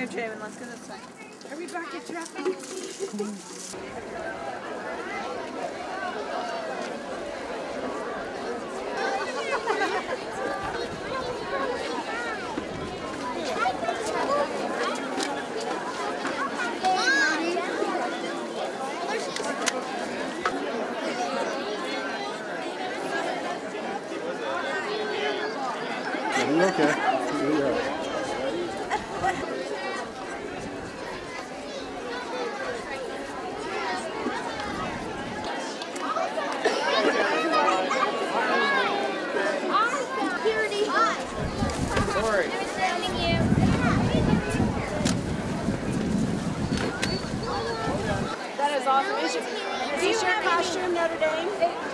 Jamin, let's go this way. Are we back at traffic? You're okay. You're right. That is awesome. Is this your costume, Notre Dame?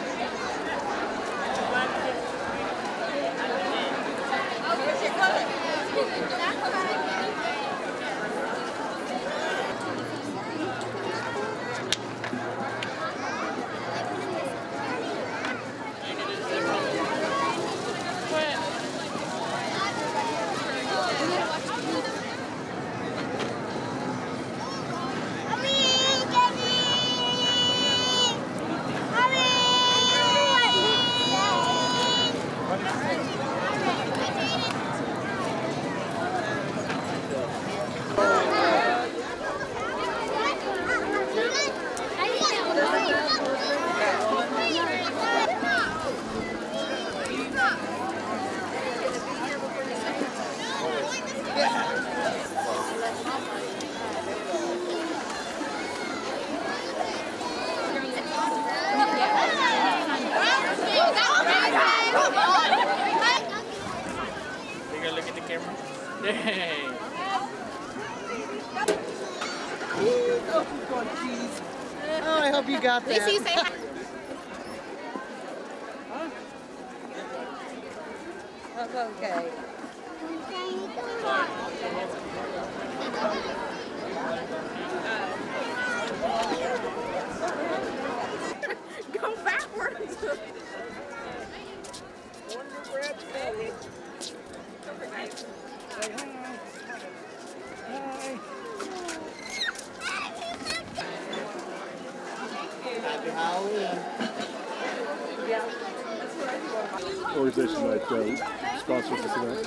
Look at the camera. Dang. Oh, I hope you got that. Lacey, say hi. That's okay. Go backwards. Happy Halloween. Organization that sponsors this event.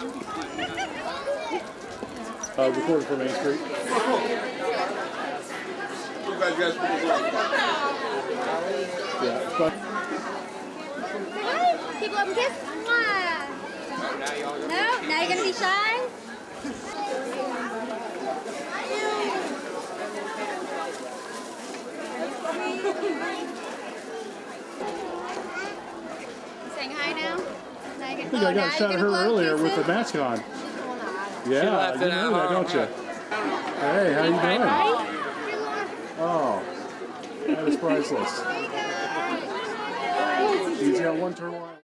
Recorded from Main Street. Yeah, but Keep up and kiss. No, now you're gonna be shy. Saying hi now. I think I got a shot of her earlier with the mask on. Yeah, you know that, don't you? Hey, how you doing? Oh, that is priceless. He's got one turn around.